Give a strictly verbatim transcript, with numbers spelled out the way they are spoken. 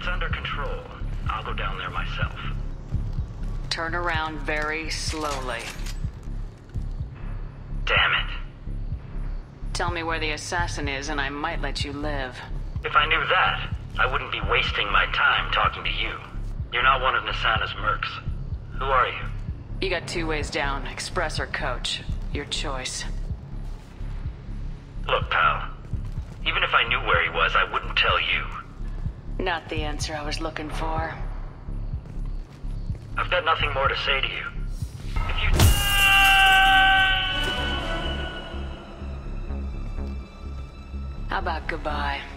it's under control, I'll go down there myself. Turn around very slowly. Damn it. Tell me where the assassin is and I might let you live. If I knew that, I wouldn't be wasting my time talking to you. You're not one of Nassana's mercs. Who are you? You got two ways down, express or coach. Your choice. Look, pal. Even if I knew where he was, I wouldn't tell you. Not the answer I was looking for. I've got nothing more to say to you. If you... How about goodbye?